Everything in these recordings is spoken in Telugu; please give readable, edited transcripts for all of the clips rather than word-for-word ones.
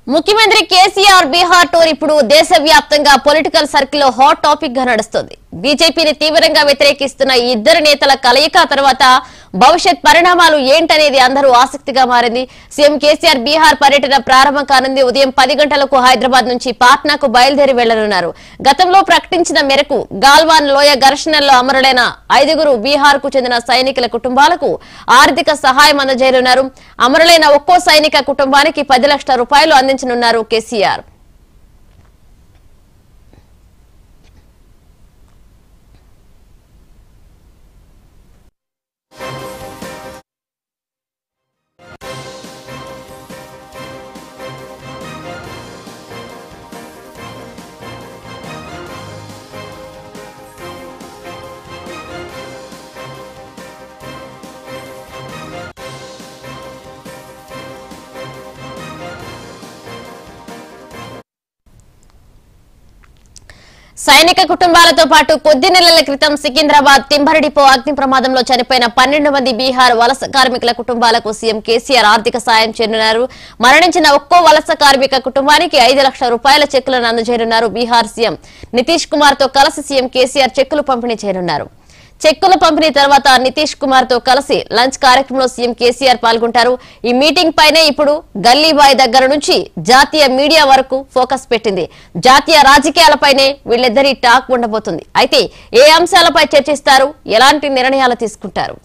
ముఖ్యమంత్రి కేసీఆర్ బీహార్ టూర్ ఇప్పుడు దేశవ్యాప్తంగా పొలిటికల్ సర్కిల్ లో హాట్ టాపిక్ గా నడుస్తుంది. బీజేపీని తీవ్రంగా వ్యతిరేకిస్తున్న ఈ ఇద్దరు నేతల కలయిక తర్వాత భవిష్యత్ పరిణామాలు ఏంటనేది అందరూ ఆసక్తిగా మారింది. సీఎం కేసీఆర్ బీహార్ పర్యటన ప్రారంభం కానుంది. ఉదయం 10 గంటలకు హైదరాబాద్ నుంచి పాట్నాకు బయలుదేరి వెళ్లనున్నారు. గతంలో ప్రకటించిన మేరకు గాల్వాన్ లోయ ఘర్షణల్లో అమరులైన 5గురు బీహార్ కు చెందిన సైనికుల కుటుంబాలకు ఆర్థిక సహాయం అందజేయనున్నారు. అమరులైన ఒక్కో సైనిక కుటుంబానికి 10 లక్షల రూపాయలు అందించనున్నారు కేసీఆర్. సైనిక కుటుంబాలతో పాటు కొద్ది నెలల క్రితం సికింద్రాబాద్ టింబర్ డిపో అగ్ని ప్రమాదంలో చనిపోయిన 12 మంది బీహార్ వలస కార్మికుల కుటుంబాలకు సీఎం కేసీఆర్ ఆర్థిక సాయం చేయనున్నారు. మరణించిన ఒక్కో వలస కార్మిక కుటుంబానికి 5 లక్షల రూపాయల చెక్కులను అందజేయనున్నారు. బీహార్ సీఎం నితీష్ కుమార్ తో కలిసి సీఎం కేసీఆర్ చెక్కులు పంపిణీ చేయనున్నారు. చెక్కుల పంపిణీ తర్వాత నితీష్ కుమార్ తో కలిసి లంచ్ కార్యక్రమంలో సీఎం కేసీఆర్ పాల్గొంటారు. ఈ మీటింగ్ పైనే ఇప్పుడు గల్లీబాయ్ దగ్గర నుంచి జాతీయ మీడియా వరకు ఫోకస్ పెట్టింది. జాతీయ రాజకీయాలపైనే వీళ్ళిద్దరి టాక్ ఉండబోతుంది. అయితే ఏ అంశాలపై చర్చిస్తారు, ఎలాంటి నిర్ణయాలు తీసుకుంటారు?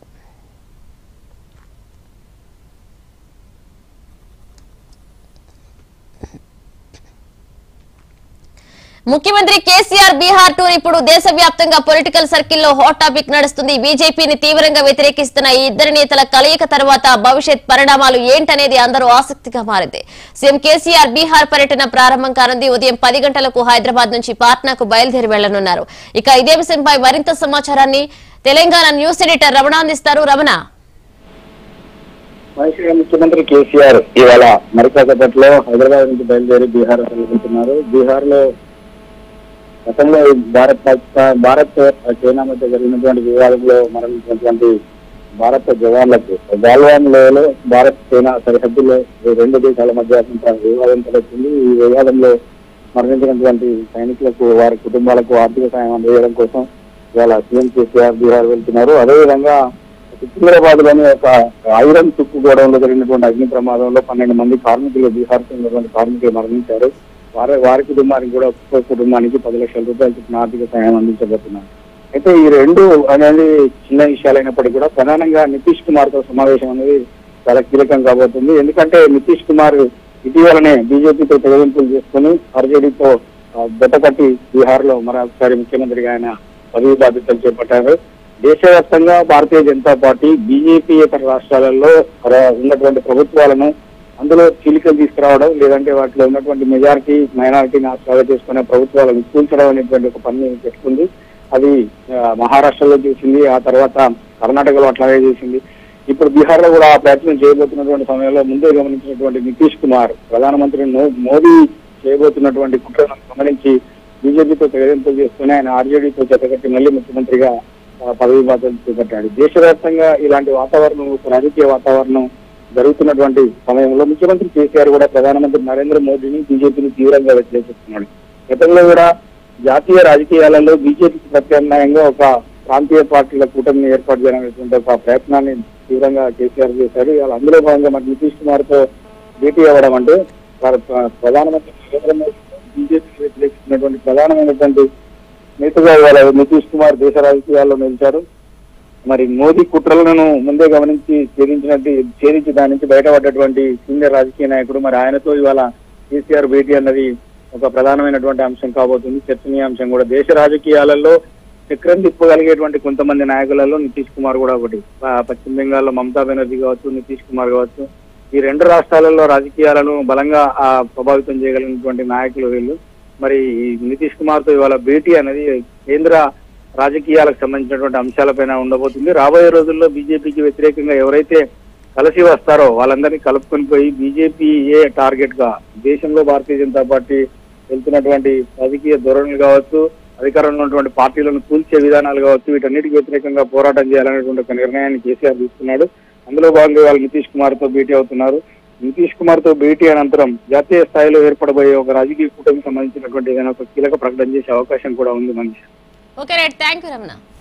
ముఖ్యమంత్రి కేసీఆర్ బీహార్ టూర్ ఇప్పుడు దేశవ్యాప్తంగా పొలిటికల్ సర్కిల్ లో హాట్ టాపిక్ నడుస్తుంది. బీజేపీని తీవ్రంగా వ్యతిరేకిస్తున్న ఈ ఇద్దరు నేతల కలయిక తర్వాత భవిష్యత్ పరిణామాలు ఏంటనేది అందరూ ఆసక్తిగా మారింది. సీఎం కేసీఆర్ బీహార్ పర్యటన ప్రారంభం కానుంది. ఉదయం 10 గంటలకు హైదరాబాద్ నుంచి పాట్నాకు బయలుదేరి వెళ్లనున్నారు. ఇక ఇదే విషయంపై మరింత సమాచారాన్ని తెలంగాణ న్యూస్ ఎడిటర్ రమణ అందిస్తారు. రమణ, ముఖ్యమంత్రి కేసీఆర్ ఇవాళ మరికాసేపట్లో హైదరాబాద్ నుంచి బయలుదేరి బీహార్ వెళ్తున్నారు. బీహార్ లో గతంలో భారత్ చైనా మధ్య జరిగినటువంటి వివాదంలో మరణించినటువంటి భారత జవాన్లకు గాల్వాన్ లోయలో భారత్ చైనా సరిహద్దులో 2 దేశాల మధ్య వివాదం తలెత్తింది. ఈ వివాదంలో మరణించినటువంటి సైనికులకు వారి కుటుంబాలకు ఆర్థిక సాయం అందజేయడం కోసం ఇవాళ సీఎం కేసీఆర్ బీహార్ వెళ్తున్నారు. అదేవిధంగా సికింద్రాబాద్ లోని ఒక ఐరన్ తుక్కు గోడౌన్లో జరిగినటువంటి అగ్ని ప్రమాదంలో 12 మంది కార్మికులు బీహార్ చెందినటువంటి కార్మికులు మరణించారు. వారి కుటుంబానికి కూడా ఒక్కో కుటుంబానికి 10 లక్షల రూపాయల చొప్పున ఆర్థిక సాయం అందించబోతున్నారు. అయితే ఈ రెండు అనేది చిన్న విషయాలైనప్పటికీ కూడా ప్రధానంగా నితీష్ కుమార్ తో సమావేశం అనేది చాలా కీలకం కాబోతుంది. ఎందుకంటే నితీష్ కుమార్ ఇటీవలనే బీజేపీతో తెగవింపులు చేసుకుని ఆర్జేడీతో బెట్టకట్టి బీహార్ లో మరొకసారి ముఖ్యమంత్రిగా ఆయన పదవి బాధ్యతలు చేపట్టారు. దేశవ్యాప్తంగా భారతీయ జనతా పార్టీ బీజేపీయేతర రాష్ట్రాలలో ఉన్నటువంటి ప్రభుత్వాలను అందులో చీలికలు తీసుకురావడం, లేదంటే వాటిలో ఉన్నటువంటి మెజారిటీ మైనారిటీని ఆశ్రయ చేసుకునే ప్రభుత్వాలను కూల్చడం అనేటువంటి ఒక పని పెట్టుకుంది. అది మహారాష్ట్రలో చేసింది, ఆ తర్వాత కర్ణాటకలో అట్లాగే చేసింది. ఇప్పుడు బీహార్ లో కూడా ఆ ప్రయత్నం చేయబోతున్నటువంటి సమయంలో ముందే గమనించినటువంటి నితీష్ కుమార్ ప్రధానమంత్రి మోదీ చేయబోతున్నటువంటి కుట్రలను గమనించి బీజేపీతో తెగదింపులు చేసుకుని ఆయన ఆర్జేడీతో జతకట్టి మళ్లీ ముఖ్యమంత్రిగా పదవి బాధ్యతలు చేపట్టాడు. దేశవ్యాప్తంగా ఇలాంటి వాతావరణం, రాజకీయ వాతావరణం జరుగుతున్నటువంటి సమయంలో ముఖ్యమంత్రి కేసీఆర్ కూడా ప్రధానమంత్రి నరేంద్ర మోదీని బీజేపీని తీవ్రంగా వ్యతిరేకిస్తున్నాడు. గతంలో కూడా జాతీయ రాజకీయాలలో బీజేపీకి ప్రత్యామ్నాయంగా ఒక ప్రాంతీయ పార్టీల కూటమిని ఏర్పాటు చేయాలనేటువంటి ఒక ప్రయత్నాన్ని తీవ్రంగా కేసీఆర్ చేశారు. ఇవాళ అందులో భాగంగా మరి నితీష్ కుమార్ తో భేటీ అవ్వడం అంటే ప్రధానమంత్రి నరేంద్ర మోదీ బీజేపీకి వ్యతిరేకిస్తున్నటువంటి ప్రధానమైనటువంటి నేతగా ఇవాళ నితీష్ కుమార్ దేశ రాజకీయాల్లో నిలిచారు. మరి మోదీ కుట్రలను ముందే గమనించి ఛేదించి దాని నుంచి బయటపడ్డటువంటి సీనియర్ రాజకీయ నాయకుడు. మరి ఆయనతో ఇవాళ కేసీఆర్ భేటీ అన్నది ఒక ప్రధానమైనటువంటి అంశం కాబోతుంది. చర్చనీయాంశం కూడా. దేశ రాజకీయాలలో చక్రం తిప్పగలిగేటువంటి కొంతమంది నాయకులలో నితీష్ కుమార్ కూడా ఒకటి. పశ్చిమ బెంగాల్లో మమతా బెనర్జీ కావచ్చు, నితీష్ కుమార్ కావచ్చు. ఈ 2 రాష్ట్రాలలో రాజకీయాలను బలంగా ప్రభావితం చేయగలిగినటువంటి నాయకులు వీళ్ళు. మరి నితీష్ కుమార్ తో ఇవాళ భేటీ అనేది కేంద్ర రాజకీయాలకు సంబంధించినటువంటి అంశాలపైన ఉండబోతుంది. రాబోయే రోజుల్లో బీజేపీకి వ్యతిరేకంగా ఎవరైతే కలిసి వస్తారో వాళ్ళందరినీ కలుపుకొని పోయి బీజేపీ టార్గెట్ గా దేశంలో భారతీయ జనతా పార్టీ వెళ్తున్నటువంటి రాజకీయ ధోరణులు కావచ్చు, అధికారంలో ఉన్నటువంటి పార్టీలను కూల్చే విధానాలు కావచ్చు, వీటన్నిటికి వ్యతిరేకంగా పోరాటం చేయాలనేటువంటి ఒక నిర్ణయాన్ని కేసీఆర్ తీసుకున్నాడు. అందులో భాగంగా వాళ్ళు నితీష్ కుమార్ తో భేటీ అవుతున్నారు. నితీష్ కుమార్ తో భేటీ అనంతరం జాతీయ స్థాయిలో ఏర్పడబోయే ఒక రాజకీయ కూటమికి సంబంధించినటువంటి ఏదైనా ఒక కీలక ప్రకటన చేసే అవకాశం కూడా ఉంది Manish. Okay right, thank you Ramana.